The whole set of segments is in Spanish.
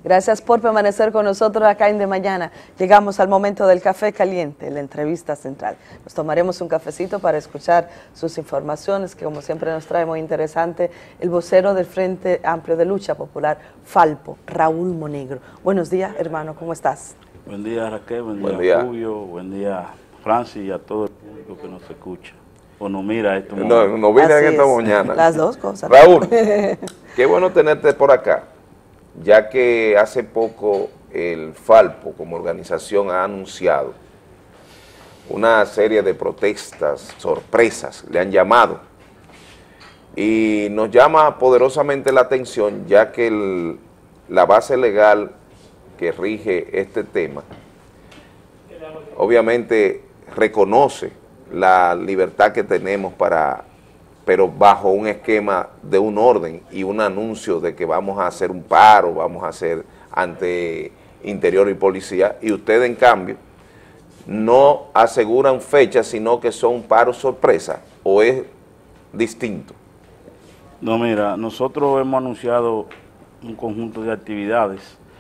Gracias por permanecer con nosotros acá en De Mañana. Llegamos al momento del café caliente, la entrevista central. Nos tomaremos un cafecito para escuchar sus informaciones, que como siempre nos trae muy interesante el vocero del Frente Amplio de Lucha Popular, Falpo, Raúl Monegro. Buenos días, hermano, ¿cómo estás? Buen día, Raquel, buen día, Julio, buen día, Francis, y a todo el público que nos escucha o nos mira esto. No mira en esta mañana. Las dos cosas. Raúl, qué bueno tenerte por acá, ya que hace poco el Falpo como organización ha anunciado una serie de protestas, sorpresas, le han llamado, y nos llama poderosamente la atención, ya que la base legal que rige este tema, obviamente reconoce la libertad que tenemos pero bajo un esquema de un orden y un anuncio de que vamos a hacer un paro, vamos a hacer ante Interior y Policía, y ustedes en cambio no aseguran fechas, sino que son paros sorpresa, ¿o es distinto? No, mira, nosotros hemos anunciado un conjunto de actividades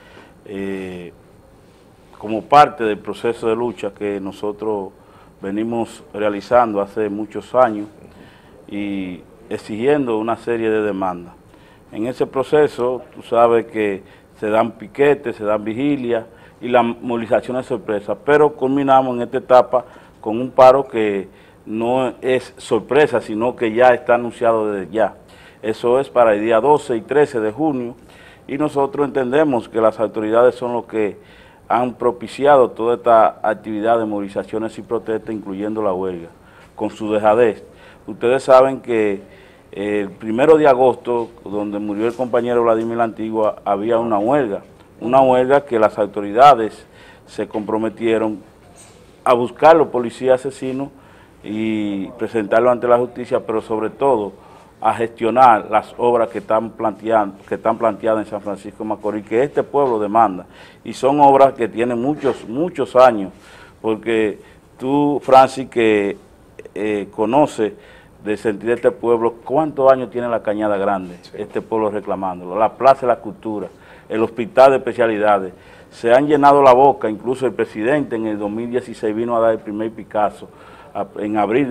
como parte del proceso de lucha que nosotros venimos realizando hace muchos años y exigiendo una serie de demandas. En ese proceso, tú sabes que se dan piquetes, se dan vigilias y las movilizaciones sorpresas, pero culminamos en esta etapa con un paro que no es sorpresa, sino que ya está anunciado desde ya. Eso es para el día 12 y 13 de junio, y nosotros entendemos que las autoridades son los que han propiciado toda esta actividad de movilizaciones y protestas, incluyendo la huelga, con su dejadez. Ustedes saben que el 1 de agosto, donde murió el compañero Vladimir La Antigua, había una huelga que las autoridades se comprometieron a buscar a los policías asesinos y presentarlo ante la justicia, pero sobre todo a gestionar las obras que están planteadas en San Francisco de Macorís, que este pueblo demanda, y son obras que tienen muchos años, porque tú, Francis, que conoces del sentir de este pueblo, ¿cuántos años tiene la Cañada Grande? Sí. Este pueblo reclamándolo, la Plaza de la Cultura, el Hospital de Especialidades, se han llenado la boca, incluso el presidente en el 2016 vino a dar el primer Picasso, en abril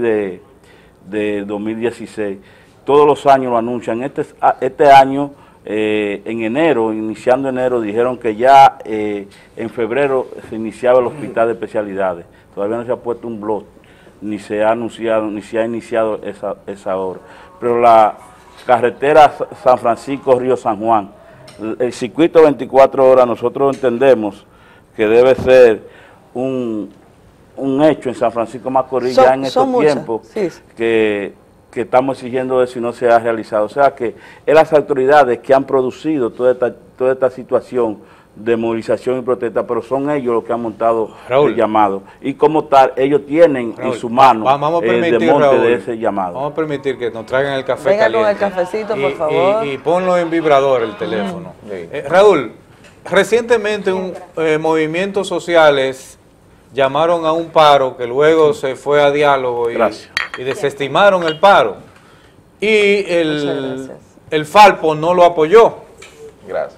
de 2016, todos los años lo anuncian. Este año, en enero, iniciando enero, dijeron que ya en febrero se iniciaba el Hospital de Especialidades. Todavía no se ha puesto un blog, ni se ha anunciado, ni se ha iniciado esa obra. Pero la carretera San Francisco-Río San Juan, el circuito 24 horas, nosotros entendemos que debe ser un hecho en San Francisco de Macorís ya en estos tiempos, sí, que estamos exigiendo eso y no se ha realizado. O sea que es las autoridades que han producido toda esta situación de movilización y protesta, pero son ellos los que han montado el llamado. Y como tal, ellos tienen en su mano el desmonte de ese llamado. Vamos a permitir que nos traigan el café Venga caliente. Con el cafecito, por favor. Y ponlo en vibrador el teléfono. Raúl, recientemente movimientos sociales llamaron a un paro que luego se fue a diálogo y desestimaron el paro. Y el Falpo no lo apoyó. Gracias.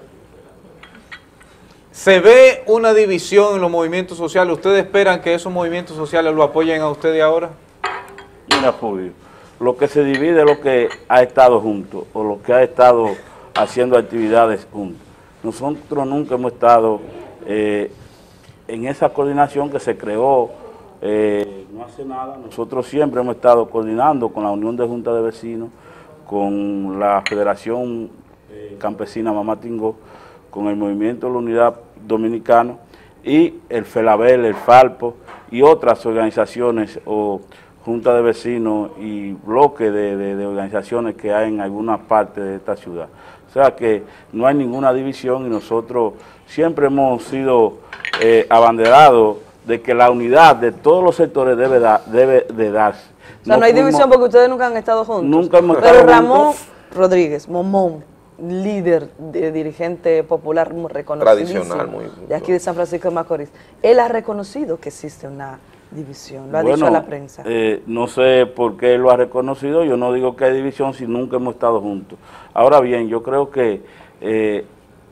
¿Se ve una división en los movimientos sociales? ¿Ustedes esperan que esos movimientos sociales lo apoyen a ustedes ahora? Mira, Fulvio, lo que se divide es lo que ha estado junto, o lo que ha estado haciendo actividades juntos. Nosotros nunca hemos estado en esa coordinación que se creó no hace nada. Nosotros siempre hemos estado coordinando con la Unión de Juntas de Vecinos, con la Federación Campesina Mamá Tingó, con el Movimiento de la Unidad Dominicana y el FELABEL, el Falpo y otras organizaciones o juntas de vecinos y bloques de organizaciones que hay en algunas partes de esta ciudad. O sea que no hay ninguna división y nosotros siempre hemos sido abanderados de que la unidad de todos los sectores debe de darse. O sea, no hay división porque ustedes nunca han estado juntos. Nunca hemos estado juntos. Pero Ramón Rodríguez, Momón, líder, dirigente popular muy reconocido de aquí de San Francisco de Macorís, él ha reconocido que existe una división, lo ha dicho a la prensa. No sé por qué él lo ha reconocido, yo no digo que hay división si nunca hemos estado juntos. Ahora bien, yo creo que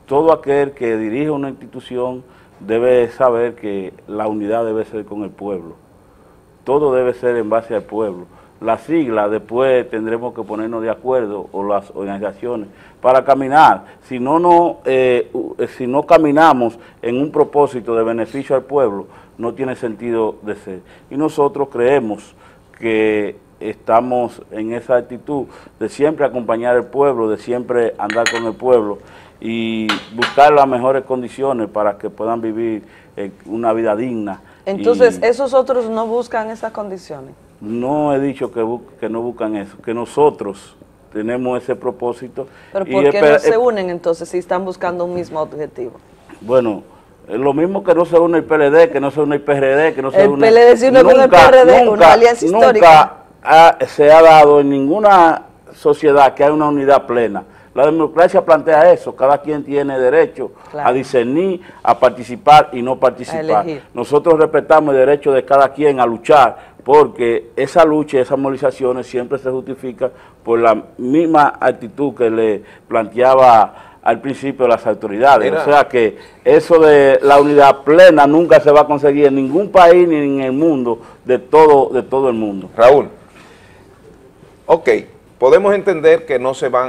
todo aquel que dirige una institución debe saber que la unidad debe ser con el pueblo. Todo debe ser en base al pueblo. Las siglas después tendremos que ponernos de acuerdo, o las organizaciones, para caminar. Si no caminamos en un propósito de beneficio al pueblo, no tiene sentido de ser. Y nosotros creemos que estamos en esa actitud de siempre acompañar al pueblo, de siempre andar con el pueblo y buscar las mejores condiciones para que puedan vivir una vida digna. Entonces, ¿esos otros no buscan esas condiciones? No he dicho que no buscan eso, que nosotros tenemos ese propósito. ¿Pero por qué no se unen entonces si están buscando un mismo objetivo? Bueno, es lo mismo que no se une el PLD, que no se une el PRD, que no se une... El PLD se une con el PRD, una alianza histórica. Nunca se ha dado en ninguna sociedad que haya una unidad plena. La democracia plantea eso, cada quien tiene derecho a discernir, a participar y no participar. Nosotros respetamos el derecho de cada quien a luchar, porque esa lucha y esas movilizaciones siempre se justifican por la misma actitud que le planteaba al principio las autoridades. O sea que eso de la unidad plena nunca se va a conseguir en ningún país ni en el mundo, de todo el mundo. Raúl, ok, podemos entender que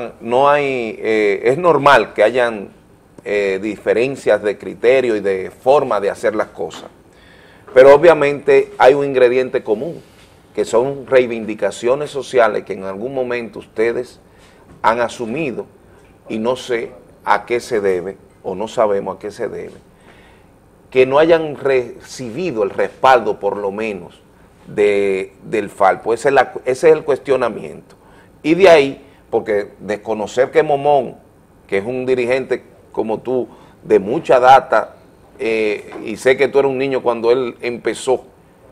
es normal que hayan diferencias de criterio y de forma de hacer las cosas, pero obviamente hay un ingrediente común, que son reivindicaciones sociales que en algún momento ustedes han asumido, y no sé a qué se debe, o no sabemos a qué se debe, que no hayan recibido el respaldo por lo menos del Falpo. Ese es el cuestionamiento. Y de ahí, porque desconocer que Momón, que es un dirigente como tú, de mucha data, y sé que tú eres un niño cuando él empezó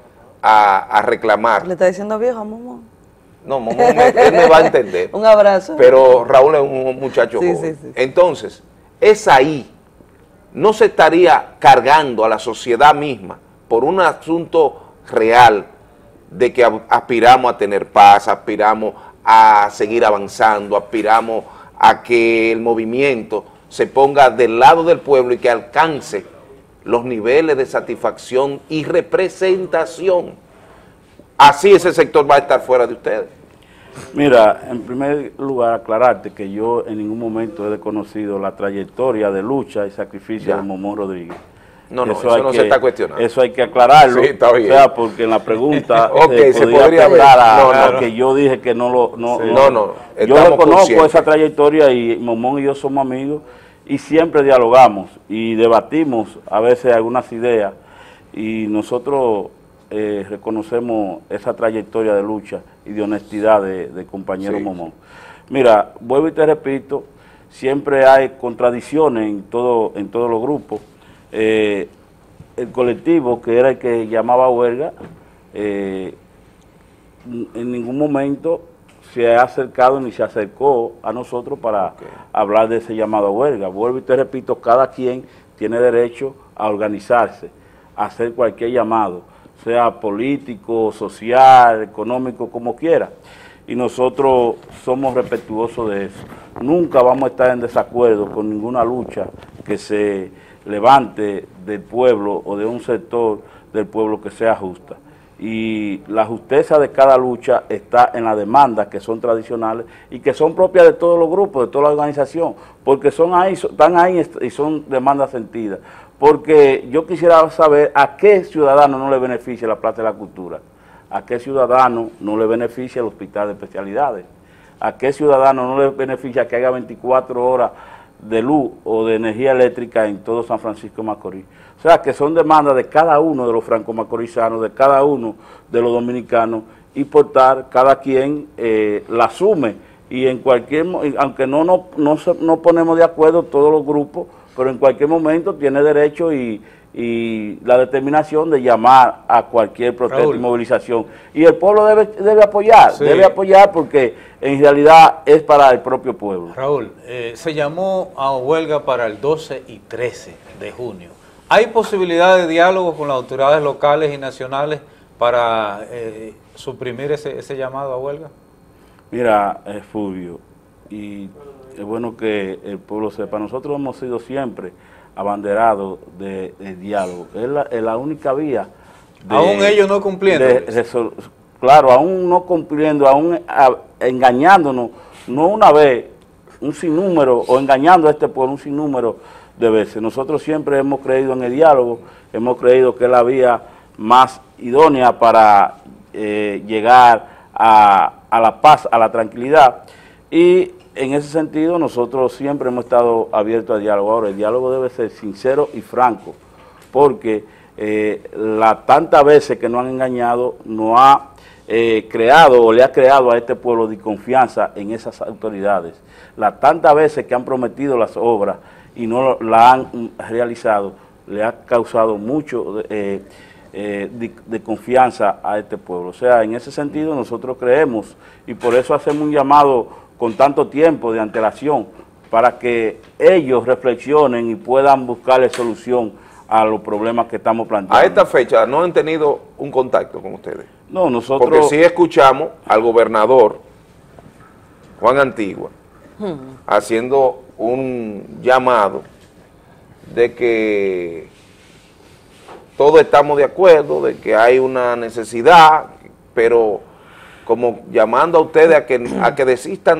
a reclamar. ¿Le está diciendo viejo a Momón? No, Momón, él me va a entender. Un abrazo. Pero Raúl es un muchacho joven. Sí. Entonces, es ahí, no se estaría cargando a la sociedad misma por un asunto real de que aspiramos a tener paz, aspiramos a seguir avanzando, aspiramos a que el movimiento se ponga del lado del pueblo y que alcance los niveles de satisfacción y representación. Así ese sector va a estar fuera de ustedes. Mira, en primer lugar aclararte que yo en ningún momento he desconocido la trayectoria de lucha y sacrificio de Momón Rodríguez. No, eso no se está cuestionando. Eso hay que aclararlo. Sí, está bien. O sea, porque en la pregunta se podría hablar porque yo dije que no. Yo reconozco esa trayectoria y Momón y yo somos amigos y siempre dialogamos y debatimos a veces algunas ideas y nosotros reconocemos esa trayectoria de lucha y de honestidad de compañero Momón. Mira, vuelvo y te repito, siempre hay contradicciones en todos los grupos. El colectivo, que era el que llamaba huelga, en ningún momento se ha acercado ni se acercó a nosotros para hablar de ese llamado a huelga. Vuelvo y te repito, cada quien tiene derecho a organizarse, a hacer cualquier llamado, sea político, social, económico, como quiera. Y nosotros somos respetuosos de eso. Nunca vamos a estar en desacuerdo con ninguna lucha que se levante del pueblo o de un sector del pueblo que sea justa. Y la justeza de cada lucha está en las demandas que son tradicionales y que son propias de todos los grupos, de toda la organización, porque están ahí y son demandas sentidas. Porque yo quisiera saber a qué ciudadano no le beneficia la Plaza de la Cultura, a qué ciudadano no le beneficia el Hospital de Especialidades, a qué ciudadano no le beneficia que haya 24 horas de luz o de energía eléctrica en todo San Francisco de Macorís. O sea, que son demandas de cada uno de los franco-macorizanos, de cada uno de los dominicanos, y por tal, cada quien la asume, y en cualquier, aunque no ponemos de acuerdo todos los grupos, pero en cualquier momento tiene derecho y la determinación de llamar a cualquier protesta y movilización. Y el pueblo debe apoyar, debe apoyar porque en realidad es para el propio pueblo. Raúl, se llamó a huelga para el 12 y 13 de junio. ¿Hay posibilidad de diálogo con las autoridades locales y nacionales para suprimir ese llamado a huelga? Mira, Fulvio, y es bueno que el pueblo sepa, nosotros hemos sido siempre abanderados de diálogo, es la única vía. Aún ellos no cumpliendo. Claro, aún no cumpliendo, aún engañándonos, no una vez, un sinnúmero, o engañando a este pueblo un sinnúmero de veces. Nosotros siempre hemos creído en el diálogo, hemos creído que es la vía más idónea para llegar a la paz, a la tranquilidad, y en ese sentido nosotros siempre hemos estado abiertos al diálogo. Ahora, el diálogo debe ser sincero y franco, porque las tantas veces que nos han engañado nos ha creado o le ha creado a este pueblo desconfianza en esas autoridades. Las tantas veces que han prometido las obras y no la han realizado, le ha causado mucho de confianza a este pueblo. O sea, en ese sentido nosotros creemos, y por eso hacemos un llamado con tanto tiempo de antelación, para que ellos reflexionen y puedan buscarle solución a los problemas que estamos planteando. A esta fecha, ¿no han tenido un contacto con ustedes? No, nosotros... Porque sí escuchamos al gobernador Juan Antigua haciendo un llamado de que todos estamos de acuerdo, de que hay una necesidad, pero como llamando a ustedes a que desistan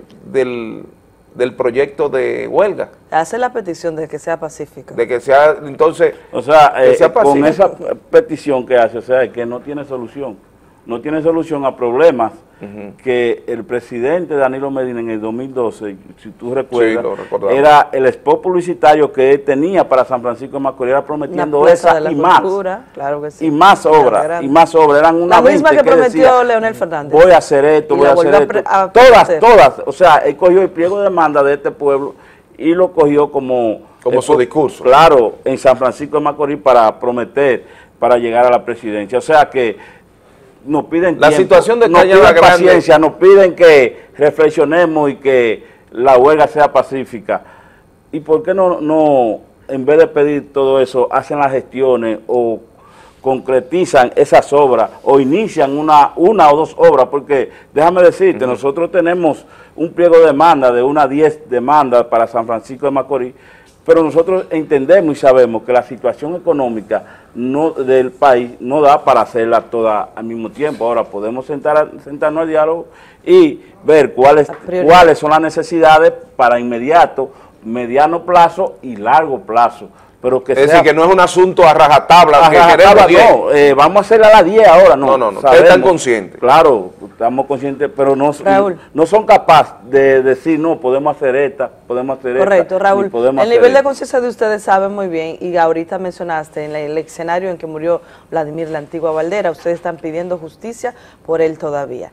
del proyecto de huelga. Hace la petición de que sea pacífica. De que sea, entonces, o sea, que sea pacífico. Con esa petición que hace, o sea, que no tiene solución. No tiene solución a problemas que el presidente Danilo Medina en el 2012, si tú recuerdas, sí, era el spot publicitario que él tenía para San Francisco de Macorís, era prometiendo esa y más. Claro que sí. Y más obras, y más obras. Eran una la misma que prometió decía, Leonel Fernández. Voy a hacer esto, voy a hacer esto. Todas. O sea, él cogió el pliego de demanda de este pueblo y lo cogió como su discurso. Claro, en San Francisco de Macorís para prometer, para llegar a la presidencia. O sea que nos piden la tiempo, situación de nos piden paciencia, nos piden que reflexionemos y que la huelga sea pacífica. ¿Y por qué no en vez de pedir todo eso, hacen las gestiones o concretizan esas obras o inician una o dos obras? Porque déjame decirte, nosotros tenemos un pliego de demanda de unas 10 demandas para San Francisco de Macorís, pero nosotros entendemos y sabemos que la situación económica del país no da para hacerla toda al mismo tiempo. Ahora podemos sentarnos al diálogo y ver cuáles son las necesidades para inmediato, mediano plazo y largo plazo. Pero que es decir, que no es un asunto a rajatabla, que queremos 10. No, vamos a hacerla a las 10 ahora, no. No, ustedes están conscientes. Claro, estamos conscientes, pero no son capaces de decir, no, podemos hacer esta, podemos hacer esta. Correcto, Raúl. El nivel de conciencia de ustedes saben muy bien, y ahorita mencionaste en el escenario en que murió Vladimir la Antigua Valdera, ustedes están pidiendo justicia por él todavía.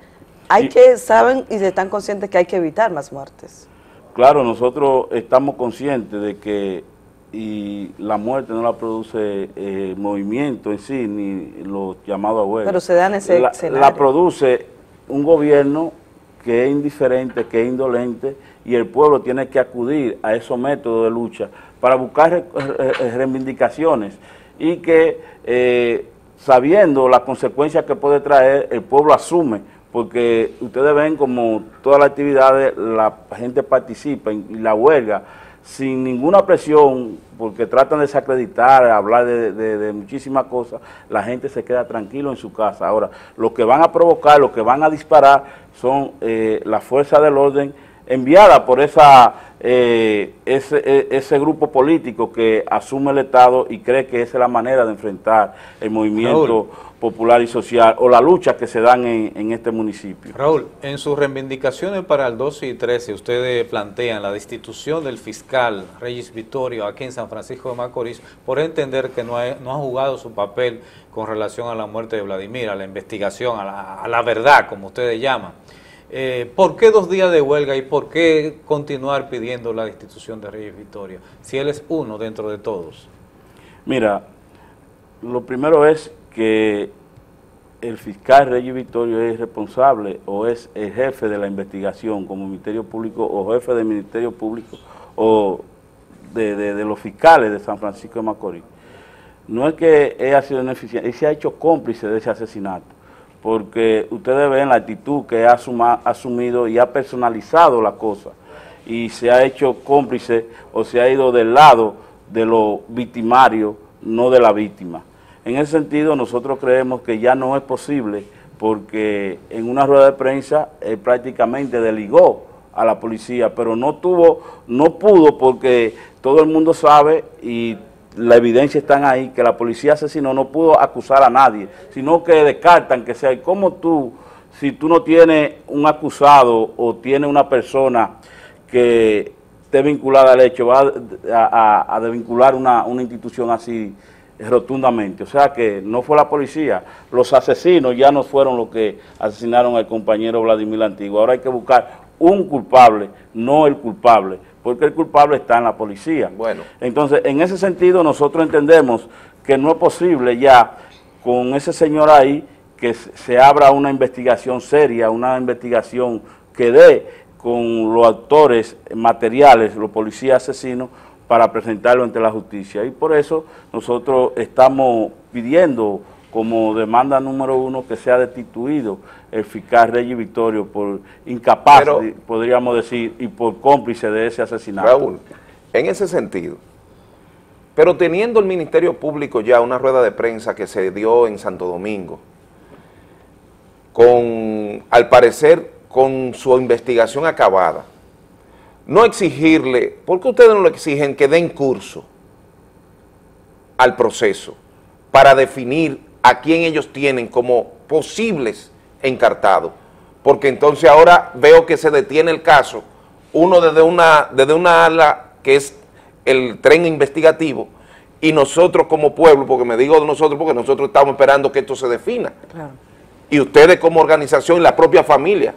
Saben y están conscientes que hay que evitar más muertes. Claro, nosotros estamos conscientes de que y la muerte no la produce el movimiento en sí, ni los llamados a huelga. Pero se da en ese escenario. La produce un gobierno que es indiferente, que es indolente, y el pueblo tiene que acudir a esos métodos de lucha para buscar reivindicaciones y que sabiendo las consecuencias que puede traer, el pueblo asume, porque ustedes ven como todas las actividades la gente participa y la huelga sin ninguna presión, porque tratan de desacreditar, hablar de muchísimas cosas, la gente se queda tranquilo en su casa. Ahora, lo que van a provocar, lo que van a disparar son las fuerzas del orden enviadas por ese grupo político que asume el Estado y cree que esa es la manera de enfrentar el movimiento popular y social o la lucha que se dan en este municipio. Raúl, en sus reivindicaciones para el 12 y 13, ustedes plantean la destitución del fiscal Reyes Vittorio aquí en San Francisco de Macorís por entender que no ha jugado su papel con relación a la muerte de Vladimir, a la investigación, a la verdad, como ustedes llaman. ¿Por qué 2 días de huelga y por qué continuar pidiendo la destitución de Reyes Vittorio, si él es uno dentro de todos? Mira, lo primero es que el fiscal Reyes Vittorio es responsable o es el jefe de la investigación como Ministerio Público o jefe del Ministerio Público o de los fiscales de San Francisco de Macorís. No es que él ha sido ineficiente, él se ha hecho cómplice de ese asesinato, porque ustedes ven la actitud que ha asumido y ha personalizado la cosa y se ha hecho cómplice o se ha ido del lado de los victimarios, no de la víctima. En ese sentido, nosotros creemos que ya no es posible, porque en una rueda de prensa prácticamente deligó a la policía, pero no pudo, porque todo el mundo sabe y la evidencia está ahí, que la policía asesinó no pudo acusar a nadie, sino que descartan que sea. ¿Cómo tú, si tú no tienes un acusado o tienes una persona que esté vinculada al hecho, va a desvincular una institución así rotundamente? O sea que no fue la policía, los asesinos ya no fueron los que asesinaron al compañero Vladimir la Antigua. Ahora hay que buscar un culpable, no el culpable, porque el culpable está en la policía. Bueno. Entonces, en ese sentido, nosotros entendemos que no es posible ya con ese señor ahí que se abra una investigación seria, una investigación que dé con los actores materiales, los policías asesinos, para presentarlo ante la justicia. Y por eso nosotros estamos pidiendo como demanda número 1 que sea destituido el fiscal Regis Victorio por incapaz, podríamos decir, y por cómplice de ese asesinato. Raúl, en ese sentido, pero teniendo el Ministerio Público ya una rueda de prensa que se dio en Santo Domingo, al parecer con su investigación acabada, no exigirle, ¿por qué ustedes no lo exigen que den curso al proceso para definir a quién ellos tienen como posibles encartados? Porque entonces ahora veo que se detiene el caso, uno desde una ala que es el tren investigativo, y nosotros como pueblo, porque me digo nosotros porque nosotros estamos esperando que esto se defina, claro. Y ustedes como organización y la propia familia.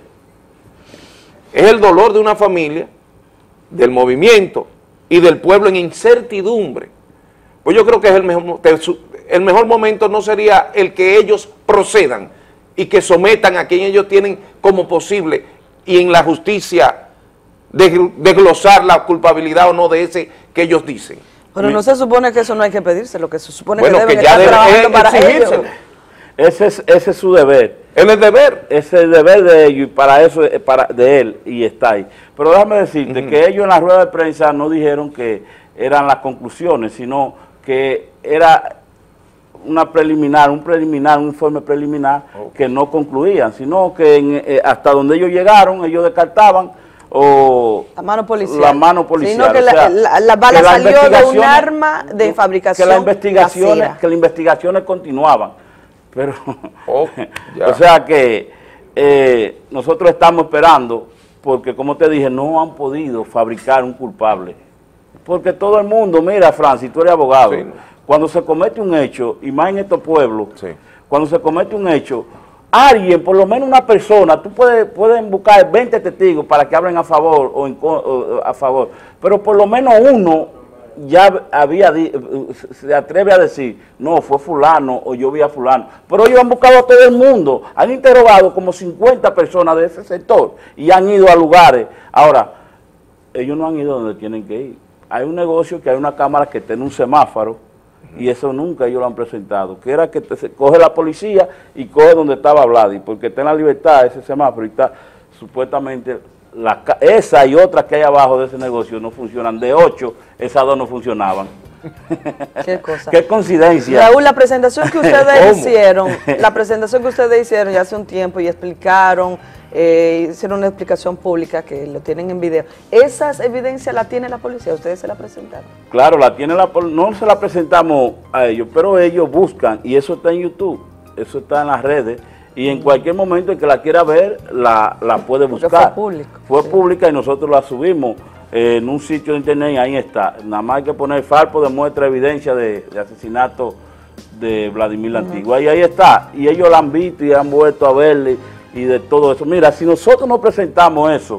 Es el dolor de una familia, del movimiento y del pueblo en incertidumbre. Pues yo creo que es el mejor momento no sería el que ellos procedan y que sometan a quien ellos tienen como posible y en la justicia desglosar la culpabilidad o no de ese que ellos dicen. Pero no se supone que eso no hay que pedirse, lo que se supone bueno, que deben que ya estar trabajando para ellos. Ese es su deber. Él es deber. Ese es el deber de ellos y para eso de él y está ahí. Pero déjame decirte que ellos en la rueda de prensa no dijeron que eran las conclusiones, sino que era un informe preliminar que no concluían, sino que hasta donde ellos llegaron, ellos descartaban la mano policial. Sino que la bala salió de un arma de fabricación. Que las investigaciones continuaban. Pero, o sea que nosotros estamos esperando, porque como te dije, no han podido fabricar un culpable. Porque todo el mundo, mira, Francis, tú eres abogado, sí. Cuando se comete un hecho, y más en estos pueblos, sí. Cuando se comete un hecho, alguien, por lo menos una persona, tú pueden buscar 20 testigos para que hablen a favor o a favor, pero por lo menos uno ya se atreve a decir, no, fue fulano o yo vi a fulano. Pero ellos han buscado a todo el mundo, han interrogado como 50 personas de ese sector y han ido a lugares. Ahora, ellos no han ido donde tienen que ir. Hay un negocio que hay una cámara que tiene un semáforo y eso nunca ellos lo han presentado, que era que coge la policía y coge donde estaba Vladi, porque está en la libertad ese semáforo y está supuestamente... esa y otras que hay abajo de ese negocio no funcionan. De 8, esas 2 no funcionaron. Qué cosa. Qué coincidencia. Raúl, la presentación que ustedes hicieron ya hace un tiempo y explicaron, hicieron una explicación pública que lo tienen en video. ¿Esas evidencias las tiene la policía? ¿Ustedes se la presentaron? Claro, la tiene no se la presentamos a ellos, pero ellos buscan, y eso está en YouTube, eso está en las redes, y en cualquier momento el que la quiera ver, la puede buscar. Porque fue público. Fue pública y nosotros la subimos en un sitio de internet y ahí está. Nada más hay que poner Falpo demuestra evidencia de asesinato de Vladimir la Antigua. Y ahí está. Y ellos la han visto y han vuelto a verle y de todo eso. Mira, si nosotros no presentamos eso,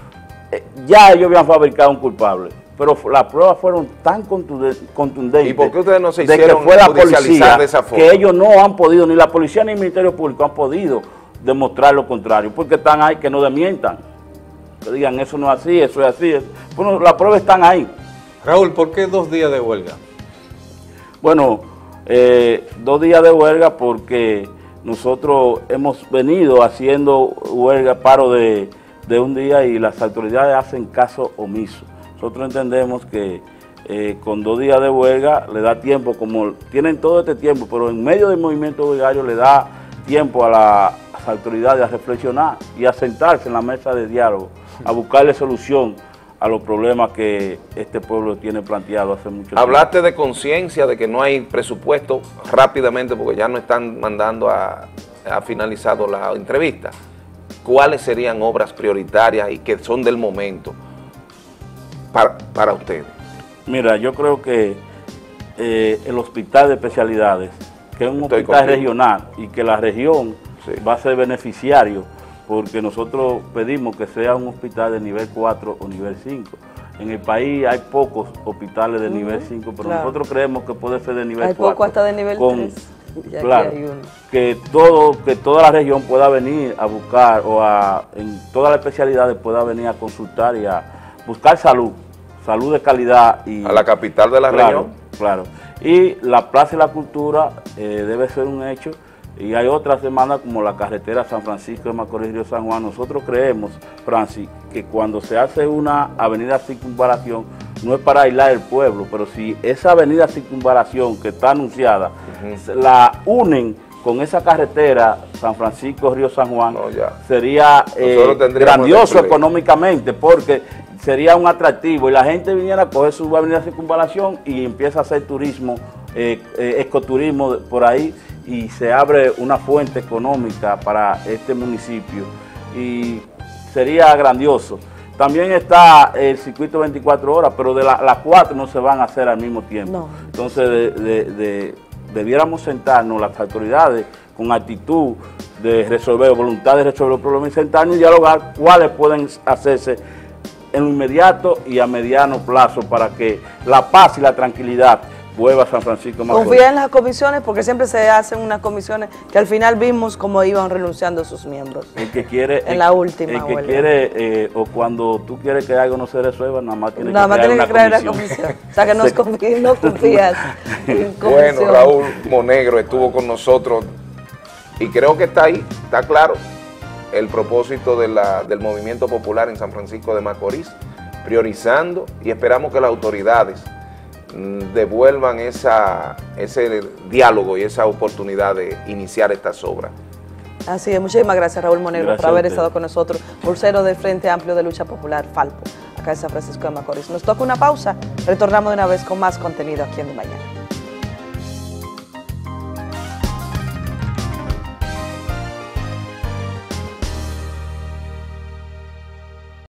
ya ellos habían fabricado un culpable. Pero las pruebas fueron tan contundentes. ¿Y por qué ustedes no se de hicieron que fue la judicializar de esa forma? Que ellos no han podido, ni la policía ni el Ministerio Público han podido demostrar lo contrario, porque están ahí, que no desmientan, que digan eso no es así, eso es así. Bueno, las pruebas están ahí. Raúl, ¿por qué 2 días de huelga? Bueno, 2 días de huelga porque nosotros hemos venido haciendo huelga, paro de un día y las autoridades hacen caso omiso. Nosotros entendemos que con 2 días de huelga le da tiempo, como tienen todo este tiempo, pero en medio del movimiento huelgario le da tiempo a las autoridades a reflexionar y a sentarse en la mesa de diálogo, a buscarle solución a los problemas que este pueblo tiene planteado hace mucho tiempo. Hablaste de conciencia, de que no hay presupuesto rápidamente porque ya no están mandando a finalizado la entrevista. ¿Cuáles serían obras prioritarias y que son del momento para ustedes? Mira, yo creo que el hospital de especialidades, que es un hospital regional y que la región va a ser beneficiario, porque nosotros pedimos que sea un hospital de nivel 4 o nivel 5. En el país hay pocos hospitales de nivel 5, pero nosotros creemos que puede ser de nivel 4. Hay poco hasta de nivel 3. Claro, que toda la región pueda venir a buscar, en todas las especialidades pueda venir a consultar y a buscar salud de calidad. Y, a la capital de la región. Claro. Y la Plaza y la Cultura debe ser un hecho. Y hay otras demandas como la carretera San Francisco de Macorís Río San Juan. Nosotros creemos, Francis, que cuando se hace una avenida circunvalación no es para aislar el pueblo, pero si esa avenida circunvalación que está anunciada la unen con esa carretera San Francisco Río San Juan, sería grandioso económicamente, porque sería un atractivo y la gente viniera a coger su avenida circunvalación y empieza a hacer turismo, ecoturismo por ahí, y se abre una fuente económica para este municipio y sería grandioso. También está el circuito 24 horas, pero de las 4 no se van a hacer al mismo tiempo. No. Entonces debiéramos sentarnos las autoridades con actitud de resolver, voluntad de resolver los problemas y sentarnos y dialogar cuáles pueden hacerse en lo inmediato y a mediano plazo para que la paz y la tranquilidad vuelva a San Francisco de Macorís. Confía en las comisiones, porque siempre se hacen unas comisiones que al final vimos cómo iban renunciando sus miembros. El que quiere, en la última el que huelga. Quiere, o cuando tú quieres que algo no se resuelva, nada más tiene que crear una comisión. O sea que no confías en comisión. Bueno, Raúl Monegro estuvo con nosotros y creo que está ahí, está claro el propósito del movimiento popular en San Francisco de Macorís, priorizando, y esperamos que las autoridades devuelvan ese diálogo y esa oportunidad de iniciar estas obras. Así es, muchísimas gracias Raúl Monegro por haber estado con nosotros, vocero del Frente Amplio de Lucha Popular, Falpo, acá en San Francisco de Macorís. Nos toca una pausa, retornamos de una vez con más contenido aquí en De Mañana.